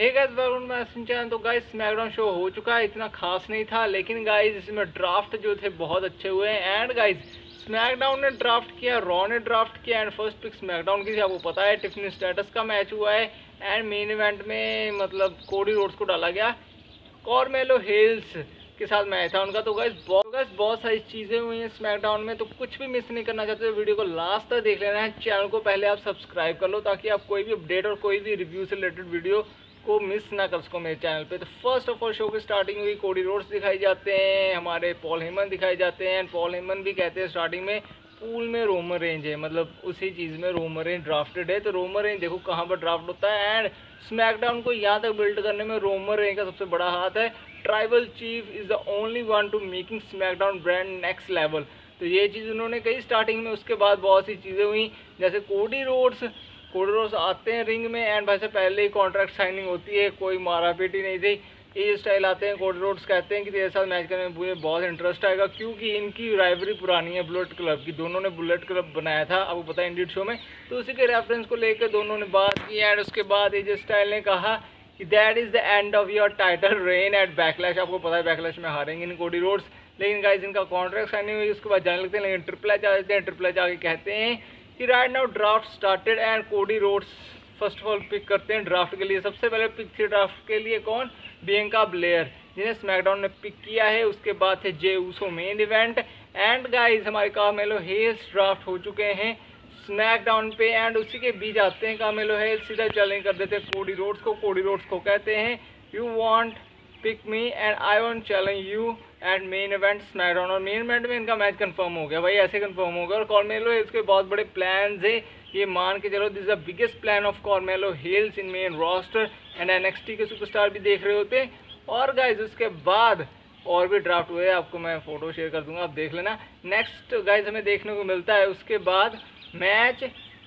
Hey guys welcome my channel. तो guys SmackDown show हो चुका है, इतना खास नहीं था, लेकिन गाइस इसमें ड्राफ्ट जो थे बहुत अच्छे हुए हैं। एंड गाइस स्मैकडाउन ने ड्राफ्ट किया, रॉ ने ड्राफ्ट किया एंड फर्स्ट पिक स्मैकडाउन की थी, आपको पता है। टिफनी स्टेटस का मैच हुआ है एंड मेन इवेंट में मतलब कोडी रोड्स को डाला गया। कॉर्मेलो हेल्स के साथ मैच था उनका। तो गाइस बहुत सारी चीज़ें हुई हैं स्मैकडाउन में, तो कुछ भी मिस नहीं करना चाहते तो वीडियो को लास्ट तक देख लेना है। चैनल को पहले आप सब्सक्राइब कर लो ताकि आप कोई भी अपडेट और कोई भी रिव्यू से रिलेटेड वीडियो को मिस ना कर सको मेरे चैनल पे। तो फर्स्ट ऑफ ऑल शो की स्टार्टिंग हुई, कोडी रोड्स दिखाई जाते हैं, हमारे पॉल हेमन दिखाई जाते हैं। पॉल हेमन भी कहते हैं स्टार्टिंग में पूल में रोमन रेंज है, मतलब उसी चीज़ में रोमन रेंज ड्राफ्टेड है। तो रोमन रेंज देखो कहाँ पर ड्राफ्ट होता है एंड स्मैकडाउन को यहाँ तक बिल्ड करने में रोमन रेंज का सबसे बड़ा हाथ है। Tribal chief is the only one to making SmackDown brand next level. तो ये चीज़ उन्होंने कही स्टार्टिंग में। उसके बाद बहुत सी चीज़ें हुई, जैसे कोडी रोड्स आते हैं रिंग में एंड भाई से पहले ही कॉन्ट्रैक्ट साइनिंग होती है, कोई मारा पीटी नहीं थी। ये स्टाइल आते हैं, कोडी रोड्स कहते हैं कि तेरे साथ मैच करने में मुझे बहुत इंटरेस्ट आएगा, क्योंकि इनकी राइवरी पुरानी है बुलेट क्लब की। दोनों ने बुलेट क्लब बनाया था, आपको पता है, इंडियन शो में। तो उसी के रेफरेंस को लेकर दोनों ने बात की एंड उसके बाद एजे स्टाइल ने कहा कि that is the end of your title reign at Backlash. आपको पता है बैकलैश में हारेंगे इन कोडी रोड्स, लेकिन गाइस इनका कॉन्ट्रैक्ट साइनिंग हुई, उसके बाद जाने लगते हैं। लेकिन ट्रिपल एच आ जाते हैं, ट्रिपल एच आके कहते हैं कि right now draft started and Cody Rhodes first of all pick करते हैं ड्राफ्ट के लिए। सबसे पहले पिक थी ड्राफ्ट के लिए कौन? बियंका ब्लेयर, जिन्हें स्मैकडाउन ने पिक किया है। उसके बाद थे Jey Uso main event and guys हमारे कार्मेलो हेल्स ड्राफ्ट हो चुके हैं स्मैकडाउन पे एंड उसी के बीच आते हैं कार्मेलो हेल्स, सीधा चैलेंज कर देते हैं कोडी रोड्स को। कोडी रोड्स को कहते हैं you want pick me and I want challenge you and main event SmackDown. और मेन इवेंट में इनका मैच कंफर्म हो गया भाई, ऐसे कंफर्म हो गया। और कार्मेलो हेल्स के बहुत बड़े प्लान्स है, ये मान के चलो this is the biggest plan of Carmelo Hayes in main roster and NXT के सुपरस्टार भी देख रहे होते। और गाइज उसके बाद और भी ड्राफ्ट हुए, आपको मैं फोटो शेयर कर दूंगा, आप देख लेना। नेक्स्ट गाइज हमें देखने को मिलता है उसके बाद मैच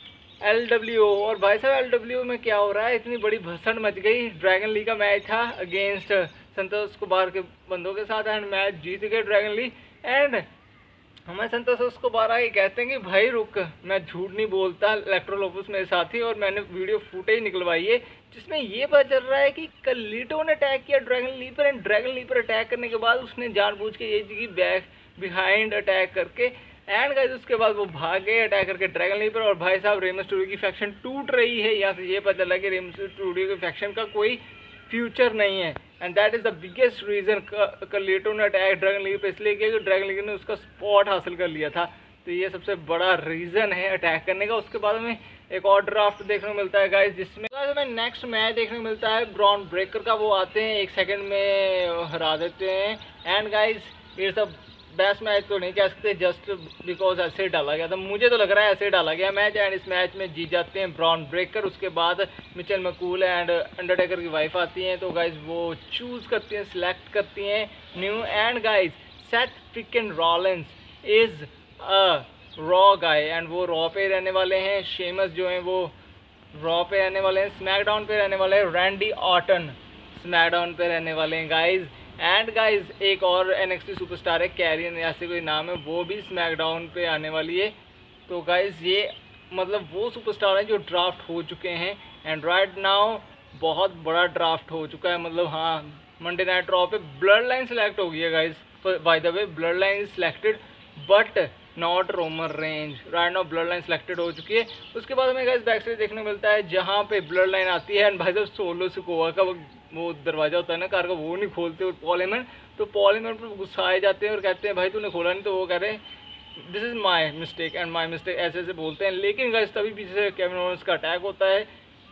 LWO। और भाई साहब LWO में क्या हो रहा है, इतनी बड़ी भसड़ मच गई। ड्रैगन लीग का मैच था अगेंस्ट संतोष कुमार के बंदों के साथ एंड मैच जीत गए ड्रैगन लीग। एंड हमें संतोष कुमार आगे कहते हैं कि भाई रुक, मैं झूठ नहीं बोलता, इलेक्ट्रो लोपस मेरे साथी और मैंने वीडियो फुटेज निकलवाई है जिसमें ये पता चल रहा है कि कलीटो ने अटैक किया ड्रैगन लीग पर एंड ड्रैगन लीग पर अटैक करने के बाद उसने जानबूझ के ये की बैक बिहाइंड अटैक करके एंड गाइस उसके बाद वो भाग गए अटैक करके ड्रैगन लीग पर। और भाई साहब रेमस स्टूडियो की फैक्शन टूट रही है, यहाँ से ये पता चला कि रेमस स्टूडियो की फैक्शन का कोई फ्यूचर नहीं है and that is the biggest reason Carlito ने अटैक ड्रैगन लीग पे इसलिए किया कि ड्रैगन लीग ने उसका स्पॉट हासिल कर लिया था। तो ये सबसे बड़ा रीज़न है अटैक करने का। उसके बाद हमें एक और ड्राफ्ट देखने को मिलता है गाइस, जिसमें हमें नेक्स्ट मैच देखने को मिलता है ब्रॉन ब्रेकर का। वो आते हैं 1 सेकंड में हरा देते हैं and guys it's a best match तो नहीं कह सकते, जस्ट बिकॉज ऐसे डाला गया था, मुझे तो लग रहा है ऐसे डाला गया मैच। एंड इस मैच में जीत जाते हैं ब्रॉन ब्रेकर। उसके बाद मिचेल मकूल एंड अंडरटेकर की वाइफ आती हैं, तो गाइज वो चूज़ करती हैं, सिलेक्ट करती हैं new. And guys Seth Freakin Rollins is a Raw guy एंड वो रॉ पे रहने वाले हैं। शेमस जो हैं वो रॉ पे रहने वाले हैं, स्मैकडाउन पे रहने वाले हैं। रैंडी ऑर्टन स्मैकडाउन पे रहने वाले हैं गाइज। एंड गाइज एक और NXT सुपरस्टार है, कैरियन ऐसे कोई नाम है, वो भी स्मैकडाउन पे आने वाली है। तो गाइज ये मतलब वो सुपरस्टार हैं जो ड्राफ्ट हो चुके हैं एंड राइट नाउ बहुत बड़ा ड्राफ्ट हो चुका है। मतलब हाँ, मंडे नाइट रॉ पे ब्लड लाइन सेलेक्ट हो गई है guys, by the way Bloodline is selected but not Roman Reigns. Right now Bloodline selected हो चुकी है। उसके बाद हमें गाइस बैक स्टेज देखने को मिलता है जहाँ पे ब्लड लाइन आती है एंड भाई साहब सोलो सिकोवा का वो दरवाजा होता है ना कार का, वो नहीं खोलते पॉल हेमन। तो पॉल हेमन पर गुस्साए जाते हैं और कहते हैं भाई तूने खोला नहीं, तो वो कह रहे हैं this is my mistake and my mistake, ऐसे ऐसे बोलते हैं। लेकिन गाइस तभी पीछे से केविन ओवेंस का अटैक होता है,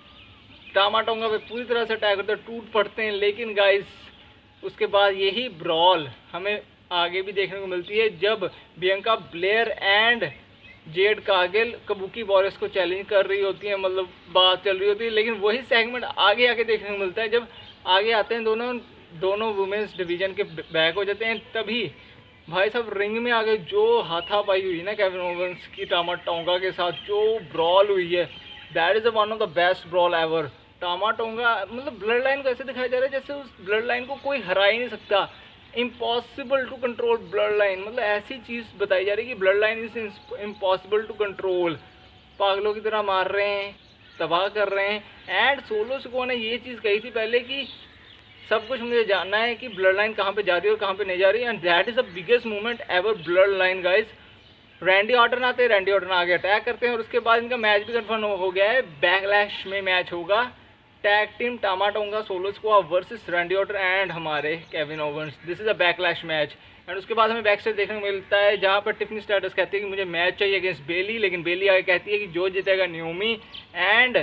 टामाटोंगा पे पूरी तरह से अटैक होता है, टूट पड़ते हैं। लेकिन गाइस उसके बाद यही ब्रॉल हमें आगे भी देखने को मिलती है जब Bianca Belair and Jade Cargill Kabuki Warriors को चैलेंज कर रही होती है, मतलब बात चल रही होती है। लेकिन वही सेगमेंट आगे आके देखने को मिलता है जब आगे आते हैं दोनों वुमेंस डिवीजन के बैक हो जाते हैं। तभी भाई साहब रिंग में आगे जो हाथापाई हुई ना केविन ओवेंस की टामाटोंगा के साथ, जो ब्रॉल हुई है, that is one of the best brawl ever. Tama Tonga मतलब ब्लड लाइन को ऐसे दिखाया जा रहा है जैसे उस ब्लड लाइन को कोई हरा ही नहीं सकता, impossible to control Bloodline, मतलब ऐसी चीज़ बताई जा रही है कि Bloodline is impossible to control. पागलों की तरह मार रहे हैं, तबाह कर रहे हैं। एंड सोलो सिकोआ ने ये चीज़ कही थी पहले कि सब कुछ मुझे जानना है कि ब्लड लाइन कहाँ पे जा रही है और कहाँ पे नहीं जा रही है, and that is the biggest movement ever Bloodline guys. Randy Orton आते हैं, रैंडी ऑर्टन आगे अटैक करते हैं और उसके बाद इनका मैच भी कंफर्म हो गया है। बैकलैश में मैच होगा tag team Tama Tonga solo squad versus Randy Orton and हमारे Kevin Owens. This is a Backlash match. And उसके बाद हमें बैक स्टेज देखने को मिलता है जहाँ पर टिफनी स्ट्रैटस कहती है कि मुझे मैच चाहिए अगेंस्ट बेली, लेकिन बेली आगे कहती है कि जो जीतेगा न्योमी एंड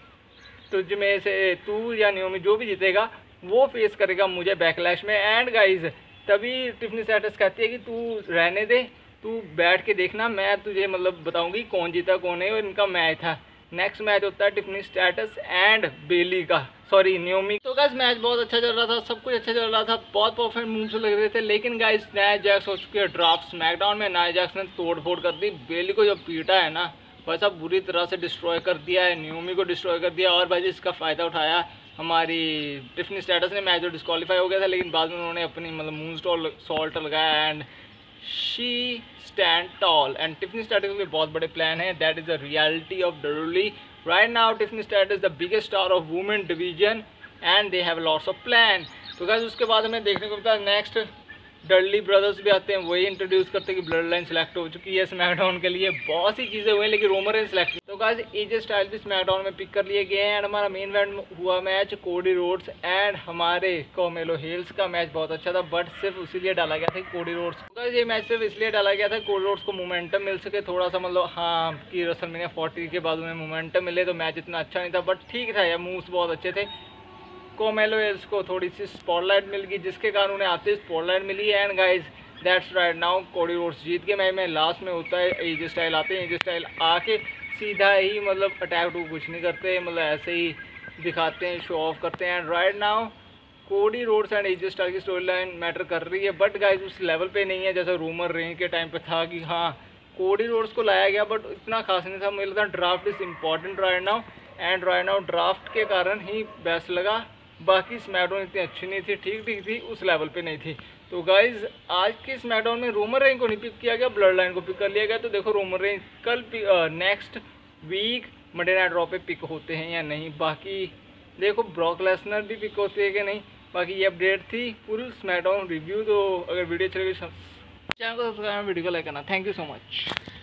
तुझ में से तू या न्योमी जो भी जीतेगा वो फेस करेगा मुझे बैकलैश में। एंड गाइज तभी टिफनी स्ट्रैटस कहती है कि तू रहने दे, तू बैठ के देखना, मैं तुझे मतलब बताऊंगी कौन जीता कौन नहीं। और इनका मैच था, नेक्स्ट मैच होता है टिफनी स्ट्रैटस एंड बेली का, सॉरी न्योमी। तो गाइस मैच बहुत अच्छा चल रहा था, सब कुछ अच्छा चल रहा था, बहुत परफेक्ट मूव्स लग रहे थे। लेकिन गाइस नाया जैक्स हो चुके हैं ड्राफ्ट स्मैकडाउन में। नाया जैक्स ने तोड़ फोड़ कर दी, बेली को जो पीटा है ना वैसा बुरी तरह से डिस्ट्रॉय कर दिया है, न्योमी को डिस्ट्रॉय कर दिया। और भाई इसका फ़ायदा उठाया हमारी टिफनी स्ट्रैटस ने। मैच जो डिस्क्वालीफाई हो गया था लेकिन बाद में उन्होंने अपनी मतलब मून सॉल्ट लगाया and she stand tall. And Tiffany Stratus के बहुत बड़े प्लान है, that is the reality of WWE right now. Tiffany Stratus the biggest star of women division and they have lots of plan. तो guys उसके बाद हमें देखने को मिलता है नेक्स्ट डडली ब्रदर्स भी आते हैं, वही इंट्रोड्यूस करते हैं कि ब्लड लाइन सेलेक्ट हो चुकी है स्मैकडाउन के लिए। बहुत सी चीज़ें हुई लेकिन रोमन रेंज सेलेक्ट। तो गाइस एजे स्टाइल भी स्मैकडाउन में पिक कर लिए गए हैं। एंड हमारा मेन इवेंट हुआ मैच कोडी रोड्स एंड हमारे कार्मेलो हेल्स का। मैच बहुत अच्छा था बट सिर्फ इसीलिए डाला गया था कोडी रोड्स। तो गाइस ये मैच सिर्फ इसलिए डाला गया था कोडी रोड्स को मोमेंटम मिल सके थोड़ा सा, मतलब हाँ कि रेसलमेनिया 40 के बाद उन्हें मोमेंटम मिले। तो मैच इतना अच्छा नहीं था बट ठीक था यार, मूव्स बहुत अच्छे थे। कार्मेलो हेल्स को थोड़ी सी स्पॉटलाइट मिल गई जिसके कारण उन्हें आते स्पॉटलाइट मिली। And guys that's right now Cody Rhodes जीत के मैच में लास्ट में होता है एजे स्टाइल आते हैं। एजे स्टाइल आके सीधा ही मतलब अटैक टू कुछ नहीं करते, मतलब ऐसे ही दिखाते हैं, शो ऑफ करते हैं। And right now Cody Rhodes and AJ Style की स्टोरी लाइन मैटर कर रही है बट गाइज उस लेवल पे नहीं है जैसा रूमर रेंज के टाइम पे था कि हाँ कोडी रोड्स को लाया गया बट इतना खास नहीं था। मुझे लगता है draft is important right now and right now draft के कारण ही बेस्ट लगा। बाकी स्मैकडाउन इतनी अच्छी नहीं थी, ठीक ठीक थी, उस लेवल पे नहीं थी। तो गाइज आज के स्मैकडाउन में रोमन रेंज को नहीं पिक किया गया, ब्लड लाइन को पिक कर लिया गया। तो देखो रोमन रेंज कल next week Monday night Raw पे पिक होते हैं या नहीं। बाकी देखो ब्रॉक लेसनर भी पिक होते हैं कि नहीं। बाकी ये अपडेट थी पूरी स्मैकडाउन रिव्यू। तो अगर वीडियो चलेगी चैनल को सब्सक्राइब, वीडियो को लाइक करना। Thank you so much.